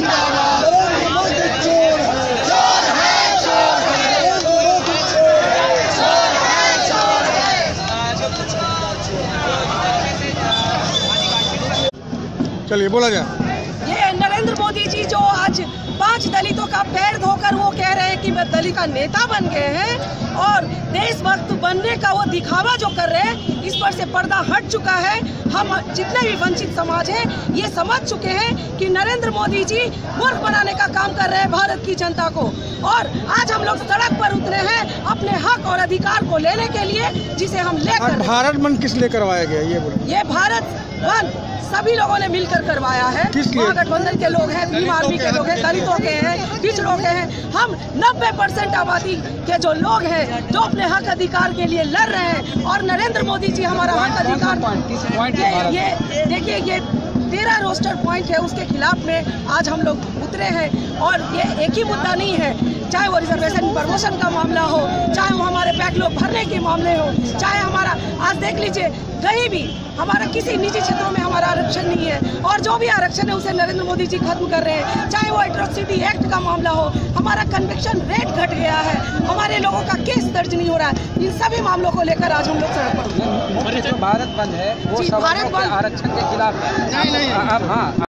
चलिए बोला जाए। ये नरेंद्र मोदी जी जो आज 5 दलितों का पैर धोकर वो कह रहे हैं कि वे दलित का नेता बन गए हैं और देशभक्त बनने का वो दिखावा जो कर रहे हैं, इस पर से पर्दा हट चुका है। हम जितने भी वंचित समाज हैं ये समझ चुके हैं कि नरेंद्र मोदी जी मूर्ख बनाने का काम कर रहे हैं भारत की जनता को। और आज हम लोग सड़क पर उतरे हैं अपने हक और अधिकार को लेने के लिए, जिसे हम लेकर। भारत बंद किस लिए करवाया गया ये बोलो? ये भारत बंद सभी लोगों ने मिलकर करवाया है। महागठबंधन के लोग हैं, भीम आर्मी के लोग हैं, दलितों के हैं, पिछड़ों के हैं। हम 90% आबादी के जो लोग हैं जो अपने हक अधिकार के लिए लड़ रहे हैं। और नरेंद्र मोदी जी हमारा हक अधिकार ये देखिए, ये 13 रोस्टर पॉइंट है, उसके खिलाफ में आज हम लोग उतरे हैं। और ये एक ही मुद्दा नहीं है, चाहे वो रिजर्वेशन प्रमोशन का मामला हो, चाहे वो हमारे बैकलॉग भरने के मामले हो, चाहे हमारा आज देख लीजिए कहीं भी हमारा किसी निजी क्षेत्रों में हमारा आरक्षण नहीं है। और जो भी आरक्षण है उसे नरेंद्र मोदी जी खत्म कर रहे हैं। चाहे वो एट्रोसिटी एक्ट का मामला हो, हमारा कन्विक्शन रेट घट गया है, हमारे लोगों का केस दर्ज नहीं हो रहा है। इन सभी मामलों को लेकर आज हम लोग सड़क पर। भारत बंद है वो आरक्षण के खिलाफ है।